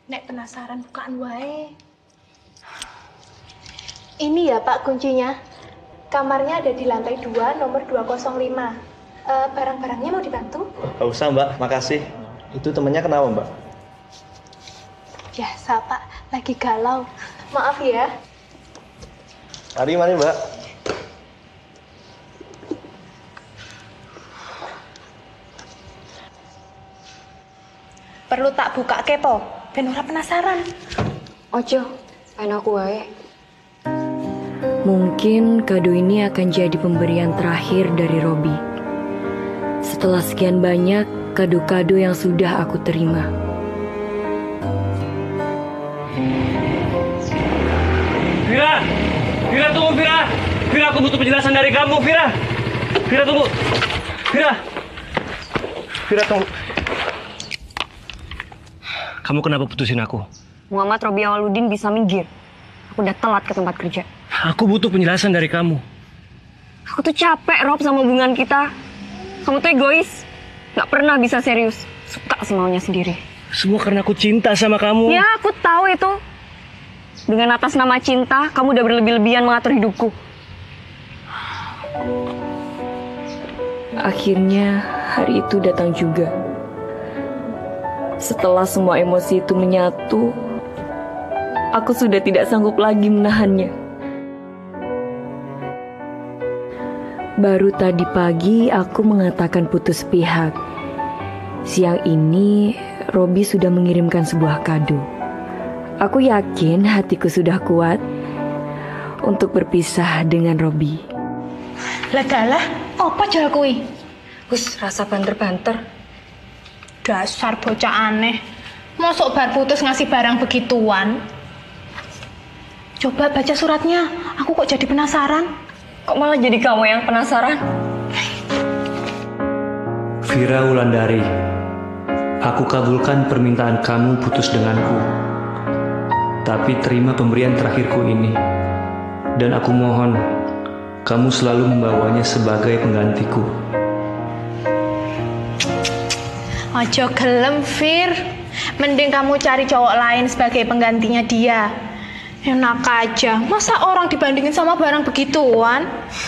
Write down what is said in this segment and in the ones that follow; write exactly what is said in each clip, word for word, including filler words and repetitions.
Nek penasaran bukaan wae. Ini ya Pak kuncinya. Kamarnya ada di lantai dua, nomor dua nol lima. Uh, barang-barangnya mau dibantu? Gak usah Mbak, makasih. Itu temennya kenapa Mbak? Biasa Pak, lagi galau. Maaf ya. Mari, mari Mbak. Perlu tak buka kepo, ben ora penasaran. Ojo, pengen aku wae. Mungkin kado ini akan jadi pemberian terakhir dari Robi. Setelah sekian banyak kado-kado yang sudah aku terima. Vira! Vira tunggu Vira! Vira aku butuh penjelasan dari kamu Vira! Vira tunggu! Vira! Vira tunggu! Kamu kenapa putusin aku? Muhammad Robi Awaludin bisa minggir. Aku udah telat ke tempat kerja. Aku butuh penjelasan dari kamu. Aku tuh capek Rob sama hubungan kita. Kamu tuh egois. Gak pernah bisa serius. Suka semaunya sendiri. Semua karena aku cinta sama kamu. Ya aku tahu itu. Dengan atas nama cinta, kamu udah berlebih-lebihan mengatur hidupku. Akhirnya hari itu datang juga. Setelah semua emosi itu menyatu, aku sudah tidak sanggup lagi menahannya. Baru tadi pagi aku mengatakan putus pihak. Siang ini, Robi sudah mengirimkan sebuah kado. Aku yakin hatiku sudah kuat untuk berpisah dengan Robi. Lagalah, apa jalan kui? Wis rasa banter-banter. Dasar bocah aneh. Mosok bar putus ngasih barang begituan. Coba baca suratnya, aku kok jadi penasaran. Kok malah jadi kamu yang penasaran? Vira Wulandari, aku kabulkan permintaan kamu putus denganku. Tapi terima pemberian terakhirku ini. Dan aku mohon, kamu selalu membawanya sebagai penggantiku. Ojo gelem, Fir. Mending kamu cari cowok lain sebagai penggantinya dia. Enak aja, masa orang dibandingin sama barang begituan?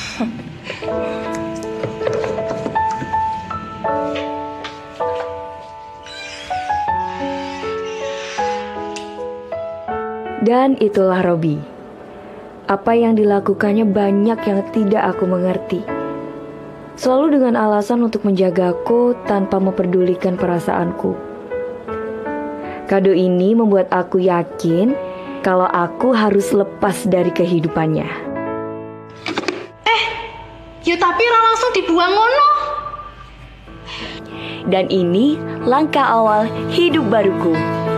Dan itulah Robi. Apa yang dilakukannya banyak yang tidak aku mengerti. Selalu dengan alasan untuk menjagaku tanpa memperdulikan perasaanku. Kado ini membuat aku yakin kalau aku harus lepas dari kehidupannya. Eh, ya tapi ora langsung dibuang ngono. Dan ini langkah awal hidup baruku.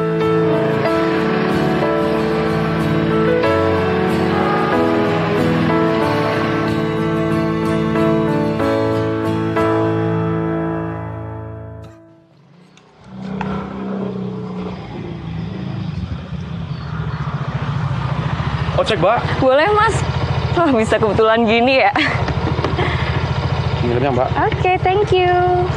Ojek, Mbak. Boleh, Mas. Wah, bisa kebetulan gini ya. Ngirimnya, Mbak. Oke, okay, thank you.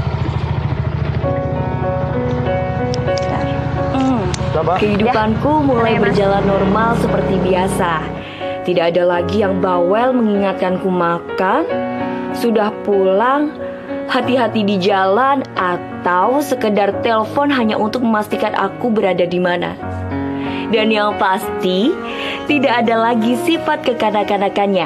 Hmm. Mbak. Kehidupanku Ya. mulai Ya, Mas. berjalan normal seperti biasa. Tidak ada lagi yang bawel mengingatkanku makan, sudah pulang, hati-hati di jalan, atau sekedar telepon hanya untuk memastikan aku berada di mana. Dan yang pasti, tidak ada lagi sifat kekanak-kanakannya.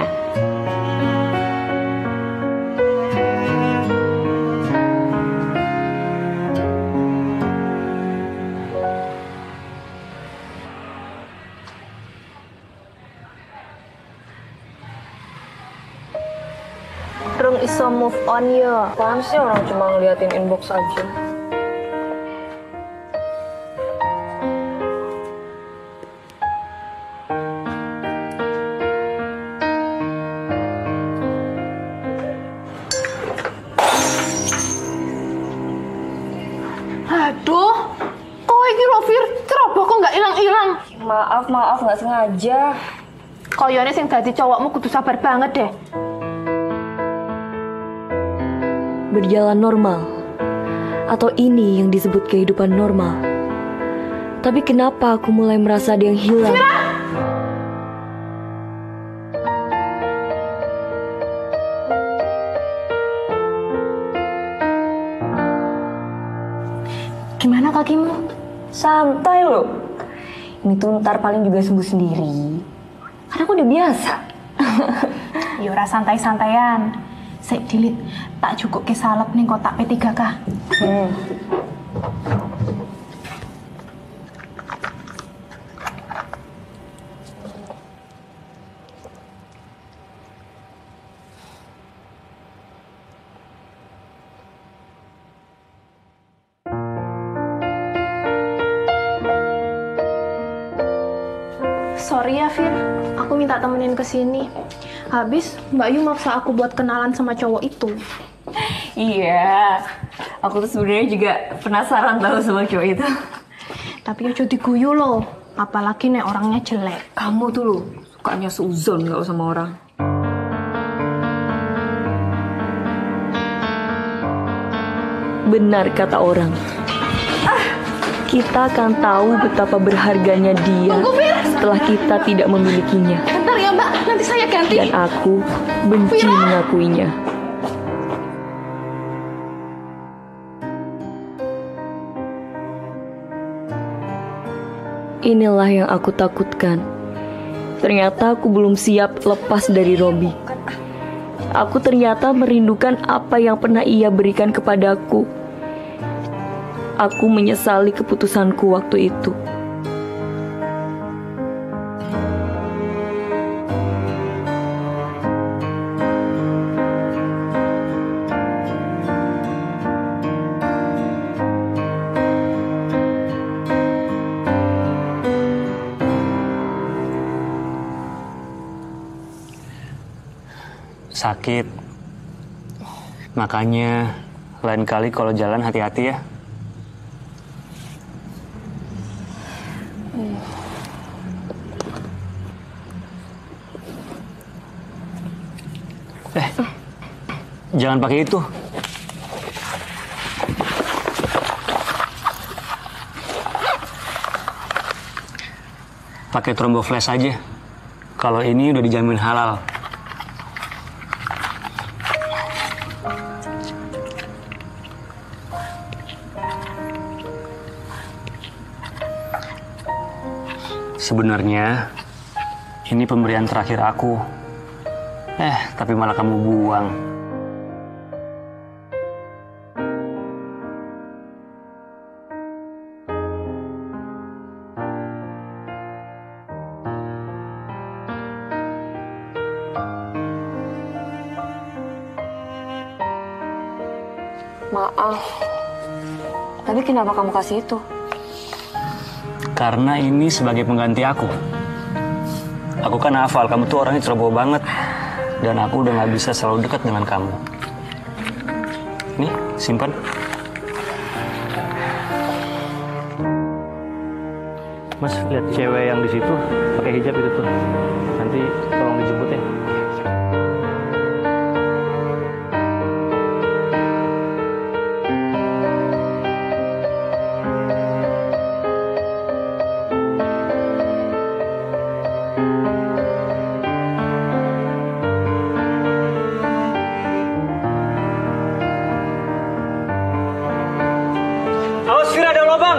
Rung iso move on ya. Apaan sih orang cuma ngeliatin inbox aja? Aduh, kok iki lho Fir, ceroboh kok nggak ilang-ilang. Maaf, maaf, nggak sengaja. Koyone sing dadi cowokmu kudu sabar banget deh. Berjalan normal, atau ini yang disebut kehidupan normal. Tapi kenapa aku mulai merasa ada yang hilang? Gimana kakimu? Santai loh. Ini tuh ntar paling juga sembuh sendiri. Karena aku udah biasa. Ya ora santai-santaian. Sik dilit, tak cukup ke salep ning kotak P tiga K. Hmm. Sorry ya, Fir. Aku minta temenin ke sini. Habis Mbak Yu maksa aku buat kenalan sama cowok itu. Iya, aku tuh sebenarnya juga penasaran tahu sama cowok itu. Tapi ya jadi guyu loh. Apalagi nek orangnya jelek. Kamu tuh loh, sukanya seuzon nggak sama orang. Benar kata orang. Kita akan tahu betapa berharganya dia setelah kita tidak memilikinya. Bentar ya Mbak, nanti saya ganti. Dan aku benci mengakuinya. Inilah yang aku takutkan. Ternyata aku belum siap lepas dari Robi. Aku ternyata merindukan apa yang pernah ia berikan kepadaku. Aku menyesali keputusanku waktu itu. Sakit. Makanya lain kali kalau jalan hati-hati ya. Eh, jangan pakai itu. Pakai Trombo Flash aja. Kalau ini udah dijamin halal. Sebenarnya ini pemberian terakhir aku. Eh, tapi malah kamu buang. Maaf. Tapi kenapa kamu kasih itu? Karena ini sebagai pengganti aku. Aku kan hafal, kamu tuh orangnya ceroboh banget. Dan aku udah gak bisa selalu dekat dengan kamu. Nih, simpan. Mas, lihat cewek yang di situ pakai hijab itu tuh. Nanti tolong dijemput ya. Awas, Fir, ada lubang!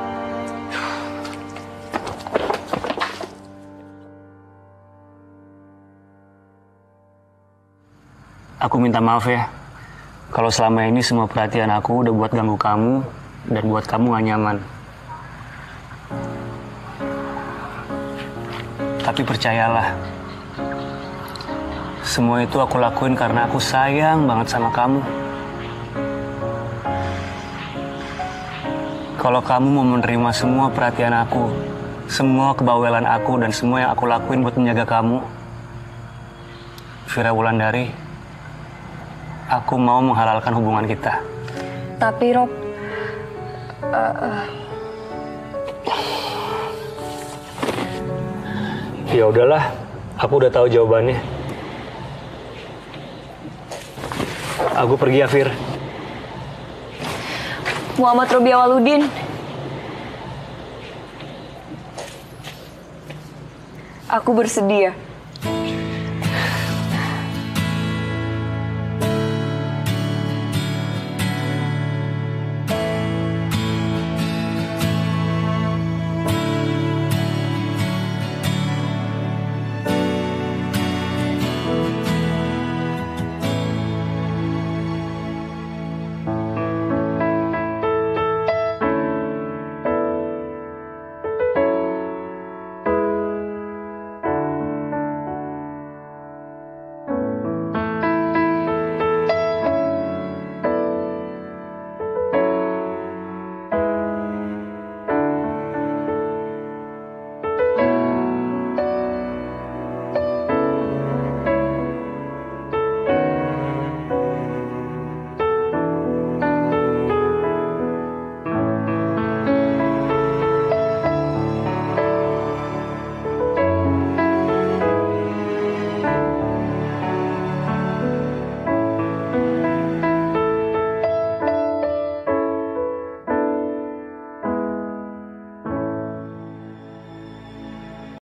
Aku minta maaf ya, kalau selama ini semua perhatian aku udah buat ganggu kamu dan buat kamu gak nyaman. Tapi percayalah, semua itu aku lakuin karena aku sayang banget sama kamu. Kalau kamu mau menerima semua perhatian aku, semua kebawelan aku, dan semua yang aku lakuin buat menjaga kamu, Fira Wulandari, aku mau menghalalkan hubungan kita. Tapi Rob, uh, ya udahlah, aku udah tahu jawabannya. Aku pergi ya, Fir. Muhammad Robi Awaludin. Aku bersedia.